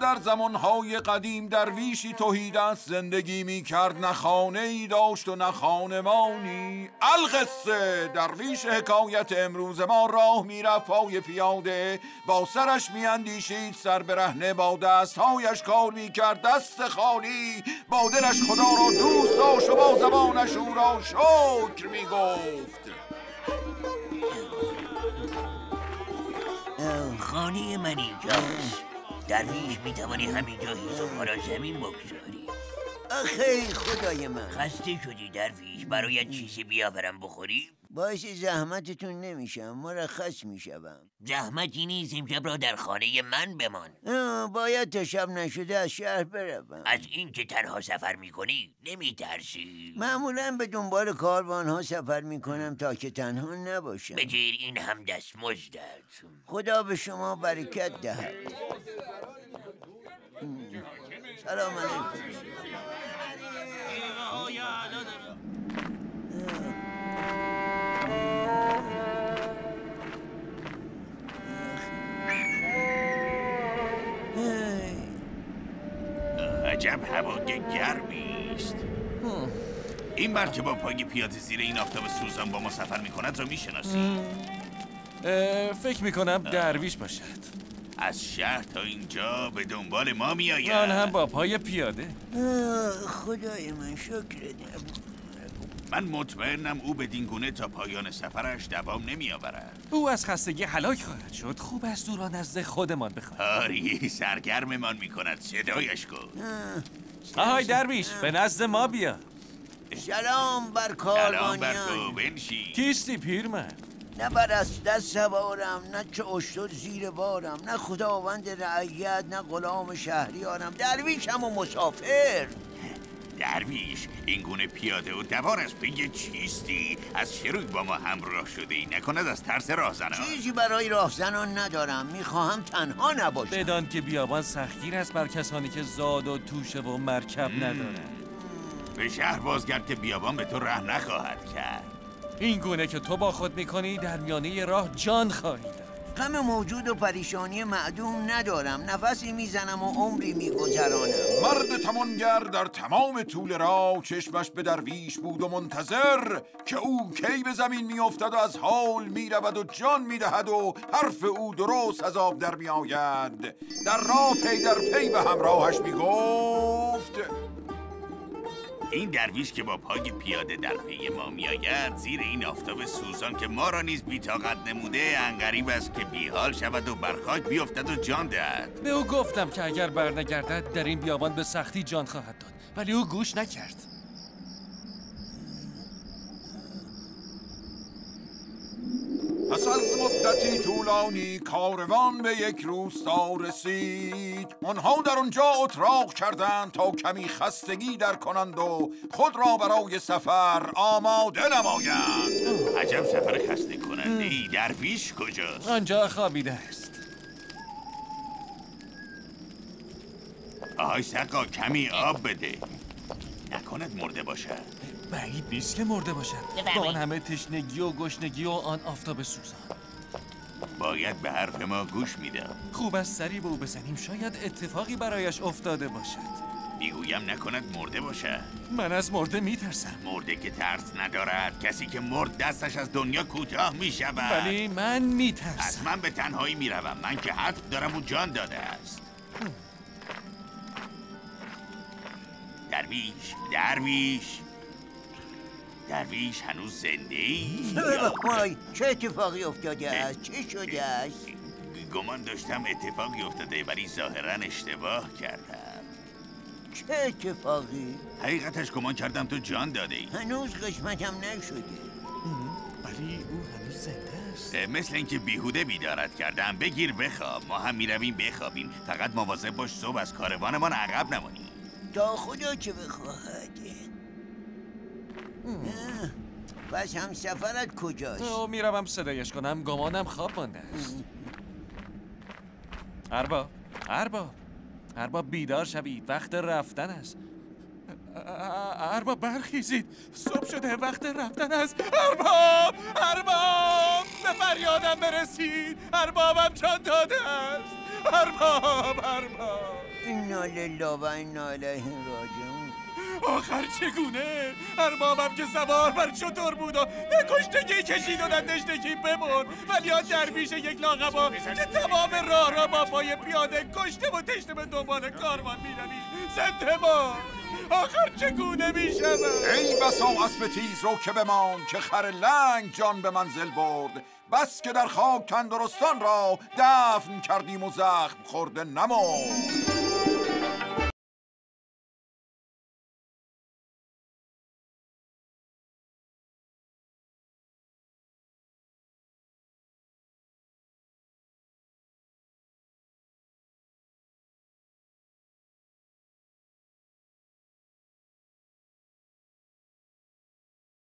در زمانهای قدیم درویشی تهیدست زندگی می کرد، نه خانه ای داشت و نه خانمانی. القصه درویش حکایت امروز ما راه می رفت پای پیاده، با سرش می اندیشید سر برهنه، با دستهایش کار می کرد دست خالی، با دلش خدا را دوست داشت و با زبانش او را شکر می گفت. خانه من اینجاست. درویش میتوانی همینجا هیز و پا را زمین بگذاری. آخه خدای من، خسته شدی درویش؟ برایت چیزی بیاورم بخوری؟ باعث زحمتتون نمیشم، مرخص میشم. زحمتی نیست، امشب را در خانه من بمان. باید تا شب نشده از شهر بروم. از این که تنها سفر میکنی نمیترسی؟ معمولا به دنبال کاروانها سفر میکنم تا که تنها نباشم. بگیر این هم دستمزدت. خدا به شما برکت دهد. سلام علیکم. عجب هوای گرمی است. این مرد که با پای پیاده زیر این آفتاب سوزان با ما سفر میکند را میشناسی؟ فکر میکنم درویش باشد. از شهر تا اینجا به دنبال ما میآید. آن هم با پای پیاده. خدای من شکر. من مطمئنم او بدین گونه تا پایان سفرش دوام نمیآورد. او از خستگی هلاک خواهد شد. خوب است او را نزد خودمان بخواهیم. آری سرگرممان میکند. صدایش کن. آهای درویش، به نزد ما بیا. سلام بر سلام کاروانیان. بر تو، بنشین. کیستی پیرمرد؟ نه بر اسب سوارم، نه که اشتر زیر بارم، نه خداوند رعیت، نه غلام شهریارم. درویشم و مسافر. درویش این گونه پیاده و دوار از پی چیستی؟ از چه روی با ما همراه شده ای؟ نکند از ترس راهزنان؟ چیزی برای راهزنان ندارم. میخواهم تنها نباشم. بدان که بیابان سختگیر است بر کسانی که زاد و توشه و مرکب ندارند. به شهر بازگرد که بیابان به تو ره نخواهد کرد. این گونه که تو با خود میکنی در میانه راه جان خواهی داد. غم موجود و پریشانی معدوم ندارم. نفسی میزنم و عمری میگذرانم. مرد توانگر در تمام طول راه چشمش به درویش بود و منتظر که او کی به زمین میافتد و از حال میرود و جان میدهد و حرف او درست از آب در میآید. در راه پی در پی به همراهش میگفت: این درویش که با پای پیاده در پی ما میآید، زیر این آفتاب سوزان که ما را نیز بی‌طاقت نموده، عنقریب است که بیحال شود و بر خاک بیفتد و جان دهد. به او گفتم که اگر برنگردد در این بیابان به سختی جان خواهد داد، ولی او گوش نکرد. پس از مدتی طولانی کاروان به یک روستا رسید. آنها در آنجا اتراق کردند تا کمی خستگی در کنند و خود را برای سفر آماده نمایند. عجب سفر خسته کننده ای. درویش کجاست؟ آنجا خوابیده است. آهای سقا، کمی آب بده. نکند مرده باشد. بعید نیست که مرده باشد. با آن همه تشنگی و گشنگی و آن آفتاب سوزان. باید به حرف ما گوش میدم. خوب است سری به او بزنیم، شاید اتفاقی برایش افتاده باشد. میگویم نکند مرده باشد. من از مرده میترسم. مرده که ترس ندارد. کسی که مرد دستش از دنیا کوتاه میشود. ولی من میترسم. از من به تنهایی میروم. من که حرف دارم و جان داده است. درویش هنوز زنده ای؟ وای، چه اتفاقی افتاده است؟ چه شده است؟ گمان داشتم اتفاقی افتاده، ولی ظاهرا اشتباه کردم. چه اتفاقی؟ حقیقتش گمان کردم تو جان داده ای. هنوز قسمتم نشده. ولی او هنوز زنده است. مثل اینکه بیهوده بیدارت کردم. بگیر بخواب. ما هم میرویم بخوابیم. فقط مواظب باش صبح از کاروانمان عقب نمانی. تا خدا که بخواهد. پس هم سفرت کجاست؟ میروم صدایش کنم. گمانم خواب مانده است. ارباب بیدار شوید، وقت رفتن است. ارباب برخیزید، صبح شده، وقت رفتن است. ارباب به فریادم برسید. اربابم جان داده است. ارباب. انا لله و انا الیه راجعون. آخر چگونه؟ اربابم که سوار بر شتر بود و نکشتگی کشید و ندشتگی بمرد، ولی آن درویش یک لاغبا که تمام راه را با پای پیاده کشته و تشته به دنبال کاروان میروید زنده مرد. آخر چگونه میشود؟ ای بسا اسب تیز رو که بمان، که خر لنگ جان به منزل برد. بس که در خاک تندرستان را دفن کردیم و زخم خورده نمرد.